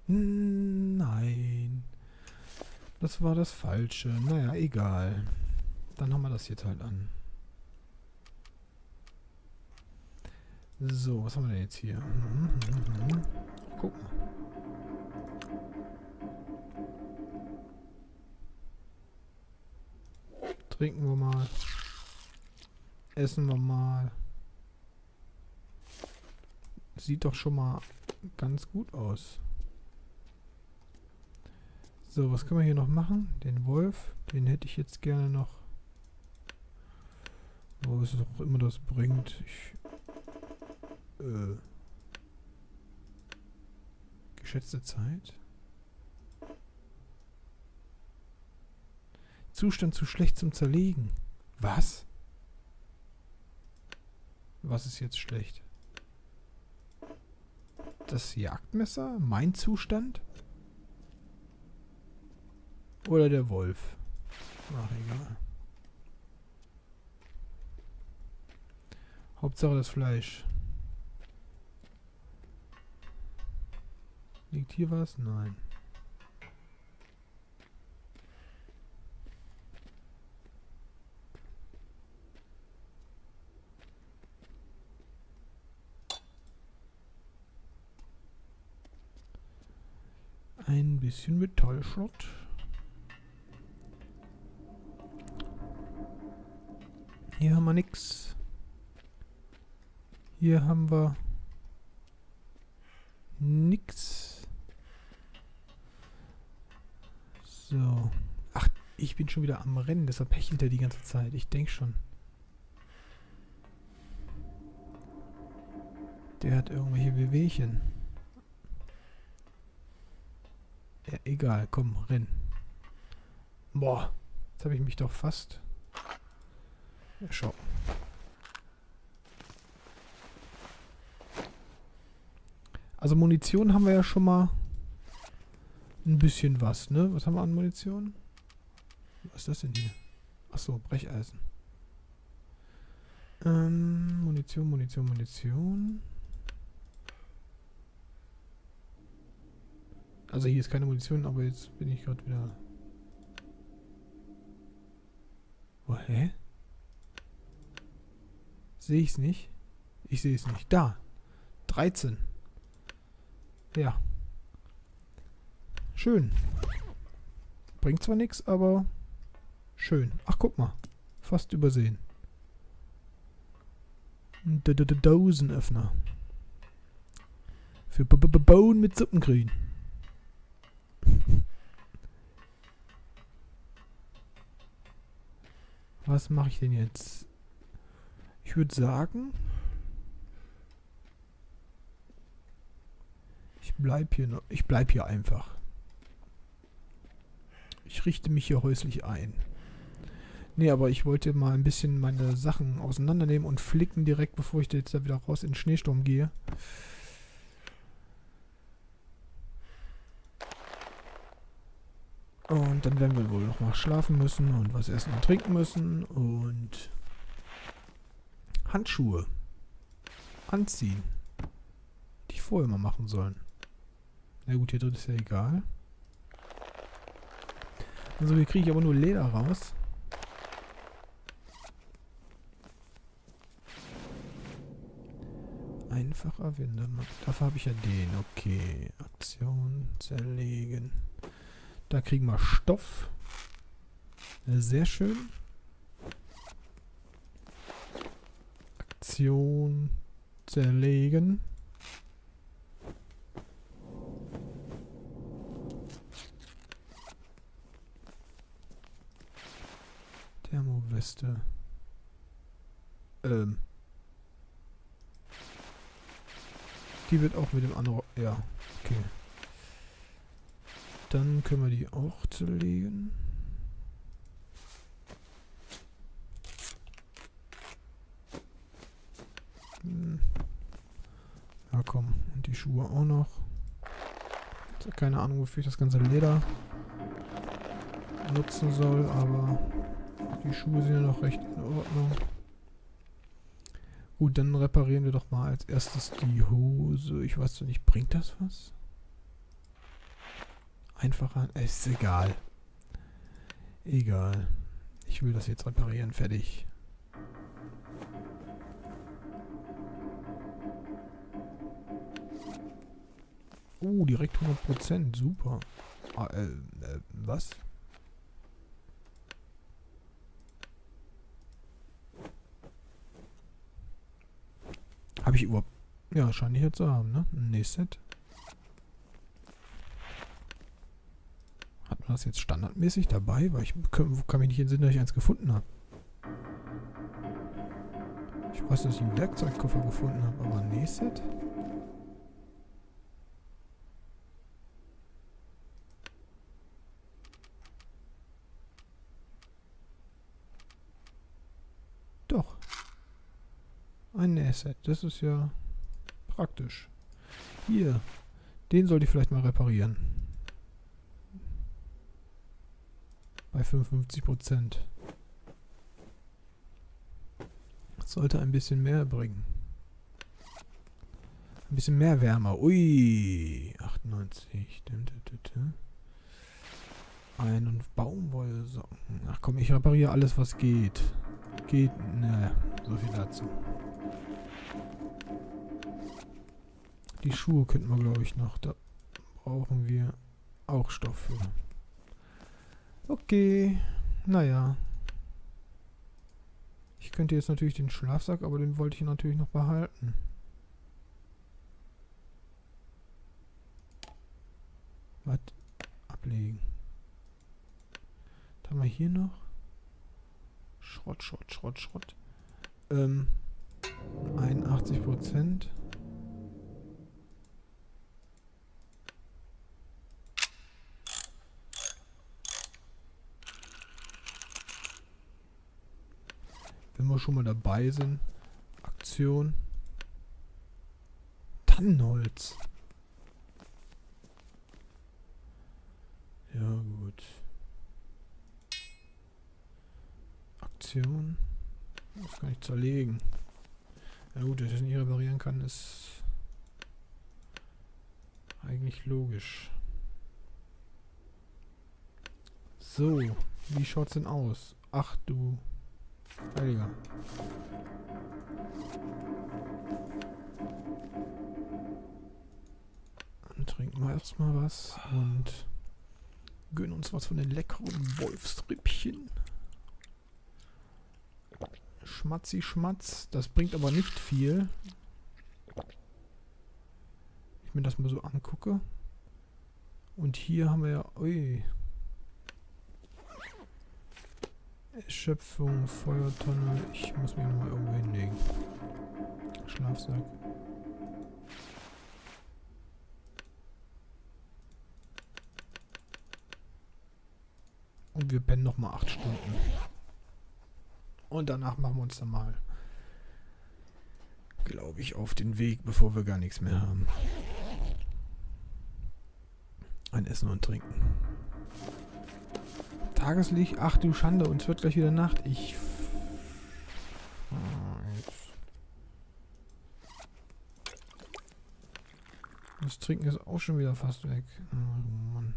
Nein. Das war das Falsche. Naja, egal. Dann haben wir das jetzt halt an. So, was haben wir denn jetzt hier? Guck mal. Trinken wir mal. Essen wir mal. Sieht doch schon mal ganz gut aus. So, was können wir hier noch machen? Den Wolf, den hätte ich jetzt gerne noch. Wo es auch immer das bringt. Geschätzte Zeit. Zustand zu schlecht zum Zerlegen. Was? Was ist jetzt schlecht? Das Jagdmesser? Mein Zustand? Oder der Wolf? Ach, egal. Hauptsache das Fleisch. Liegt hier was? Nein. Ein bisschen Metallschrott. Hier haben wir nix. Hier haben wir nix. So. Ach, ich bin schon wieder am Rennen, deshalb hechelt er die ganze Zeit. Ich denke schon. Der hat irgendwelche Wehwehchen. Ja, egal, komm, renn. Boah, jetzt habe ich mich doch fast... Ja, schau. Also Munition haben wir ja schon mal ein bisschen was, ne? Was haben wir an Munition? Was ist das denn hier? Achso, Brecheisen. Munition. Also hier ist keine Munition, aber jetzt bin ich gerade wieder... Oh, hä? Sehe ich es nicht? Ich sehe es nicht. Da! 13. Ja. Schön. Bringt zwar nichts, aber schön. Ach, guck mal. Fast übersehen. Dosenöffner. Für Bauen mit Suppengrün. Was mache ich denn jetzt? Ich würde sagen, ich bleib hier einfach. Ich richte mich hier häuslich ein. Nee, aber ich wollte mal ein bisschen meine Sachen auseinandernehmen und flicken direkt, bevor ich jetzt da wieder raus in den Schneesturm gehe. Und dann werden wir wohl noch mal schlafen müssen und was essen und trinken müssen und Handschuhe anziehen, die ich vorher mal machen sollen. Na gut, hier drin ist ja egal. Also hier kriege ich aber nur Leder raus. Einfacher Windemann. Dafür habe ich ja den. Okay. Aktion, zerlegen. Da kriegen wir Stoff. Sehr schön. Aktion, zerlegen. Thermoweste. Die wird auch mit dem anderen... Ja, okay. Dann können wir die auch zerlegen. Ja, komm. Und die Schuhe auch noch. Ich habe keine Ahnung, wofür ich das ganze Leder nutzen soll, aber die Schuhe sind ja noch recht in Ordnung. Gut, dann reparieren wir doch mal als erstes die Hose. Ich weiß zwar nicht, bringt das was? einfacher. Ist egal. Egal. Ich will das jetzt reparieren. Fertig. Direkt 100%. Super. Was? Habe ich überhaupt... Ja, scheine ich jetzt zu haben, ne? Ein Nähset. Hat man das jetzt standardmäßig dabei? Weil ich kann mich nicht entsinnen, dass ich eins gefunden habe. Ich weiß, dass ich einen Werkzeugkoffer gefunden habe, aber ein Nähset? Doch. Ein Nähset. Das ist ja praktisch. Hier. Den sollte ich vielleicht mal reparieren. Bei 55%. Das sollte ein bisschen mehr bringen. Ein bisschen mehr Wärme. Ui. 98. Ein Baumwollsocken. Ach komm, ich repariere alles, was geht. Geht, ne, so viel dazu. Die Schuhe könnten wir, glaube ich, noch. Da brauchen wir auch Stoff für. Okay, naja. Ich könnte jetzt natürlich den Schlafsack, aber den wollte ich natürlich noch behalten. Was? Ablegen. Was haben wir hier noch? Schrott. 81%. Wenn wir schon mal dabei sind. Aktion. Tannenholz. Ja, gut. Aktion. Das kann ich zerlegen. Ja gut, dass ich das nicht reparieren kann, ist eigentlich logisch. So, wie schaut's denn aus? Ach du Heiliger. Dann trinken wir erstmal was und gönnen uns was von den leckeren Wolfsrippchen. Schmatzi Schmatz. Das bringt aber nicht viel. Wenn ich mir das mal so angucke. Und hier haben wir ja... Ui. Erschöpfung, Feuertonne. Ich muss mich nochmal irgendwo hinlegen. Schlafsack. Und wir pennen nochmal 8 Stunden. Und danach machen wir uns dann mal, glaube ich, auf den Weg, bevor wir gar nichts mehr haben. Ein Essen und Trinken. Tageslicht, ach du Schande, uns wird gleich wieder Nacht. Das Trinken ist auch schon wieder fast weg. Oh Mann.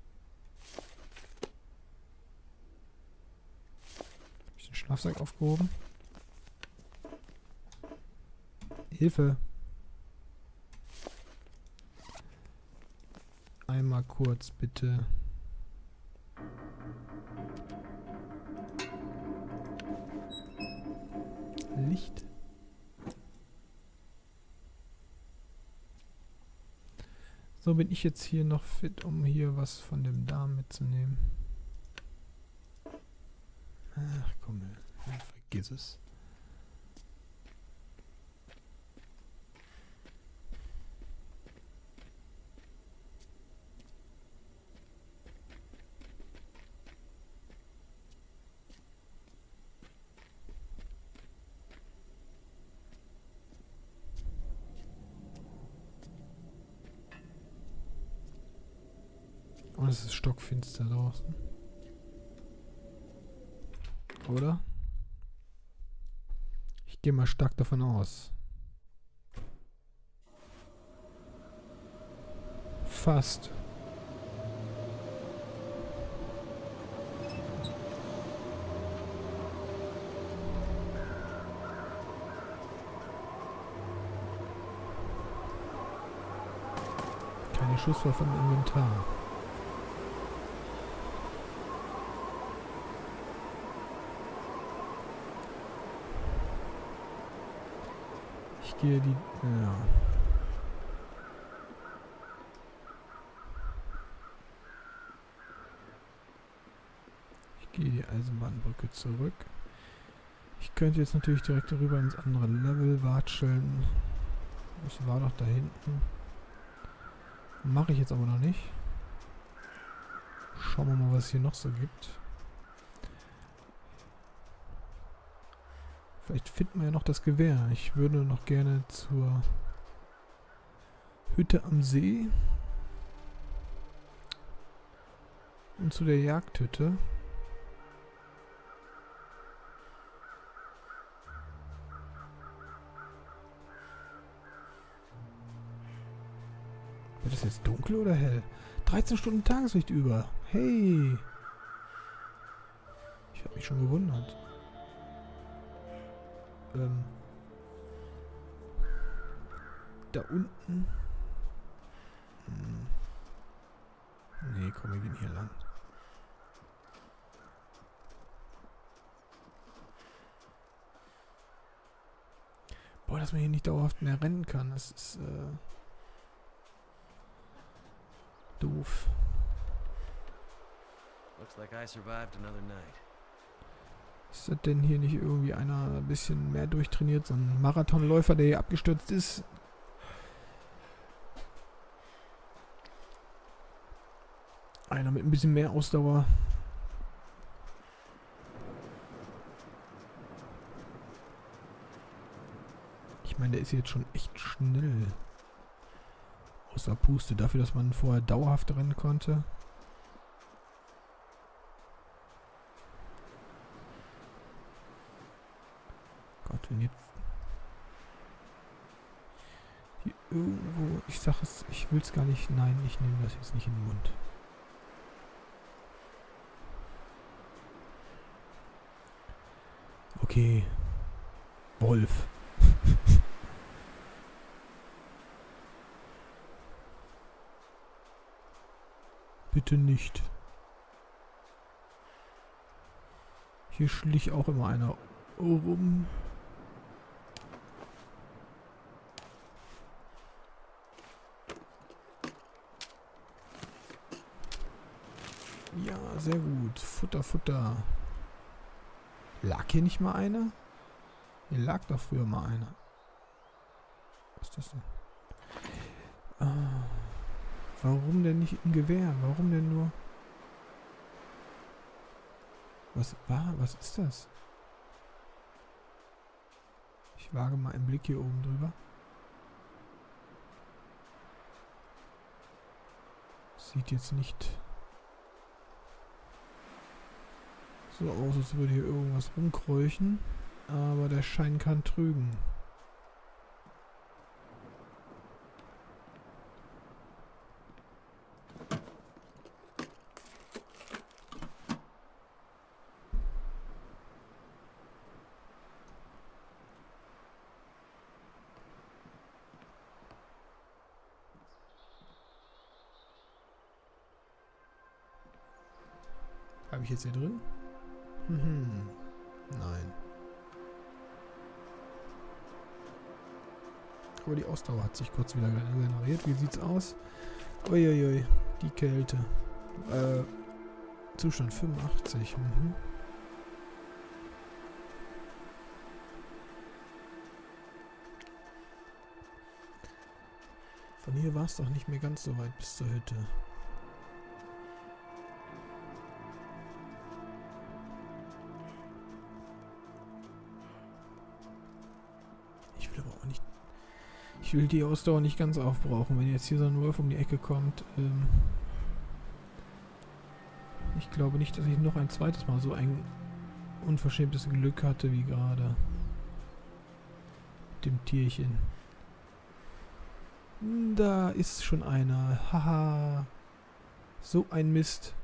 Hab ich den Schlafsack aufgehoben? Hilfe! Einmal kurz, bitte. Licht. So, bin ich jetzt hier noch fit, um hier was von dem Darm mitzunehmen. Ach komm, vergiss es. Und es ist stockfinster draußen. Oder? Ich gehe mal stark davon aus. Fast. Keine Schusswaffe im Inventar. Ich gehe die... Ja. Ich gehe die Eisenbahnbrücke zurück. Ich könnte jetzt natürlich direkt darüber ins andere Level watscheln. Das war doch da hinten. Mache ich jetzt aber noch nicht. Schauen wir mal, was es hier noch so gibt. Vielleicht finden wir ja noch das Gewehr. Ich würde noch gerne zur Hütte am See. Und zu der Jagdhütte. Wird das jetzt dunkel oder hell? 13 Stunden Tageslicht über. Hey! Ich habe mich schon gewundert. Da unten. Nee, komm, wir gehen hier lang. Boah, dass man hier nicht dauerhaft mehr rennen kann, das ist doof. Looks like I survived another night. Ist das denn hier nicht irgendwie einer ein bisschen mehr durchtrainiert? So ein Marathonläufer, der hier abgestürzt ist? Einer mit ein bisschen mehr Ausdauer. Ich meine, der ist jetzt schon echt schnell. Außer Puste. Dafür, dass man vorher dauerhaft rennen konnte. Gott, wenn jetzt... Hier irgendwo... Ich sag es... Ich will es gar nicht... Nein, ich nehme das jetzt nicht in den Mund. Okay. Wolf. Bitte nicht. Hier schlich auch immer einer rum. Ja, sehr gut. Futter, Futter. Lag hier nicht mal einer? Hier lag doch früher mal einer. Was ist das denn? Ah, warum denn nicht im Gewehr? Warum denn nur... Was war? Was ist das? Ich wage mal einen Blick hier oben drüber. Sieht jetzt nicht so aus, als würde hier irgendwas rumkräuchen. Aber der Schein kann trügen. Habe ich jetzt hier drin? Nein. Aber die Ausdauer hat sich kurz wieder generiert. Wie sieht's aus? Uiuiui, die Kälte. Zustand 85. Von hier war es doch nicht mehr ganz so weit bis zur Hütte. Ich will die Ausdauer nicht ganz aufbrauchen, wenn jetzt hier so ein Wolf um die Ecke kommt. Ich glaube nicht, dass ich noch ein zweites Mal so ein unverschämtes Glück hatte wie gerade. Mit dem Tierchen. Da ist schon einer. Haha. So ein Mist.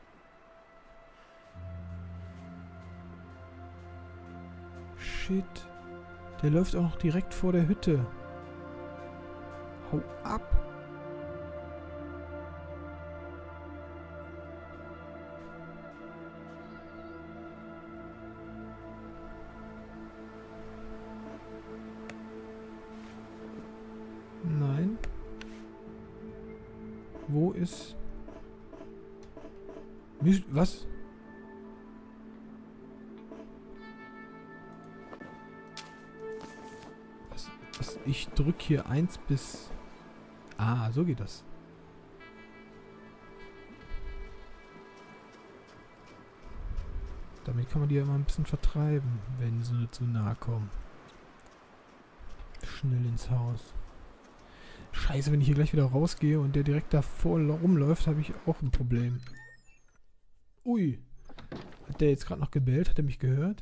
Shit. Der läuft auch noch direkt vor der Hütte. Hau ab! Wo ist... Was? Ich drücke hier 1 bis... Ah, so geht das. Damit kann man die ja immer ein bisschen vertreiben, wenn sie zu nahe kommen. Schnell ins Haus. Scheiße, wenn ich hier gleich wieder rausgehe und der direkt davor rumläuft, habe ich auch ein Problem. Ui. Hat der jetzt gerade noch gebellt? Hat er mich gehört?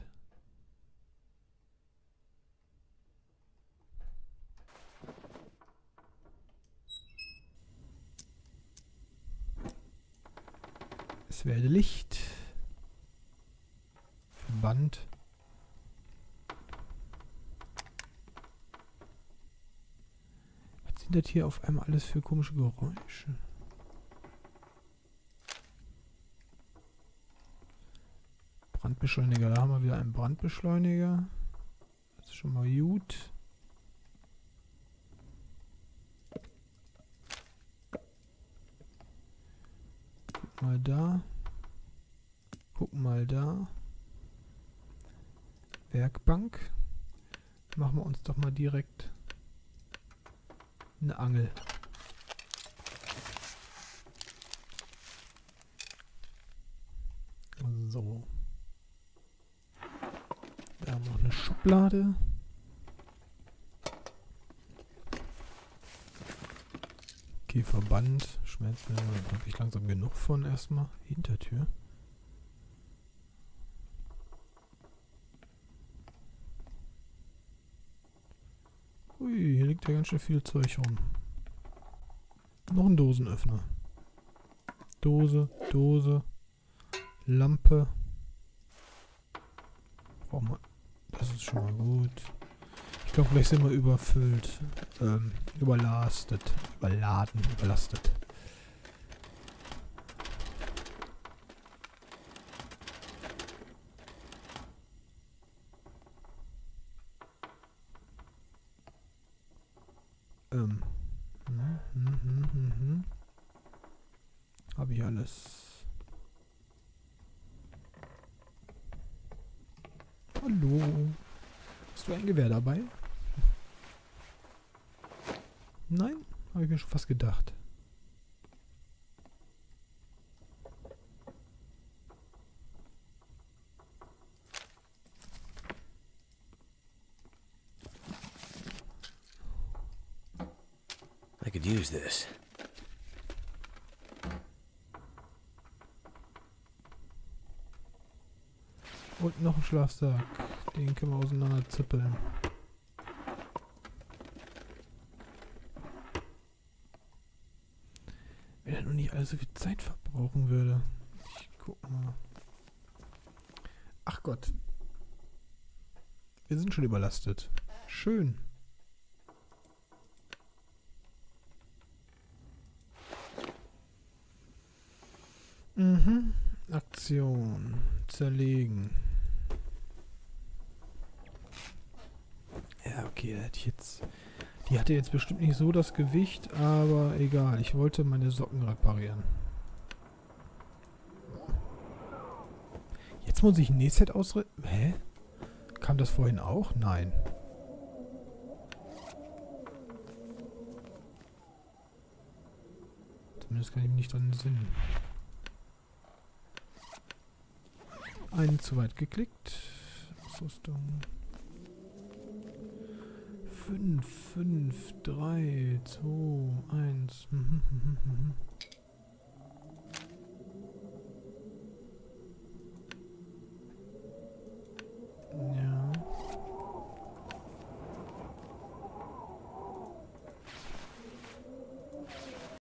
Es werde Licht. Verband. Was sind das hier auf einmal alles für komische Geräusche? Brandbeschleuniger. Da haben wir wieder einen Brandbeschleuniger. Das ist schon mal gut. Guck mal da. Guck mal da. Werkbank. Machen wir uns doch mal direkt eine Angel. So. Da haben wir noch eine Schublade. Okay, Verband. Schmerzmittel. Da habe ich langsam genug von erstmal. Hintertür. Ui, hier liegt ja ganz schön viel Zeug rum. Noch ein Dosenöffner. Dose, Dose. Lampe. Brauchen wir. Das ist schon mal gut. Ich glaube, gleich sind wir überfüllt. Überlastet. Überladen. Überlastet. Habe ich alles. Hallo. Hast du ein Gewehr dabei? Nein? Habe ich mir schon fast gedacht. I could use this. Und noch ein Schlafsack. Den können wir auseinander zippeln. Wenn er nur nicht allzu viel Zeit verbrauchen würde. Ich guck mal. Ach Gott. Wir sind schon überlastet. Schön. Mhm. Aktion. Zerlegen. Ja, okay, die hatte jetzt bestimmt nicht so das Gewicht, aber egal. Ich wollte meine Socken reparieren. Jetzt muss ich ein Nähset ausrüsten. Hä? Kam das vorhin auch? Nein. Zumindest kann ich mich nicht dran entsinnen. Einen zu weit geklickt. Ausrüstung. 5, 5, 3, 2,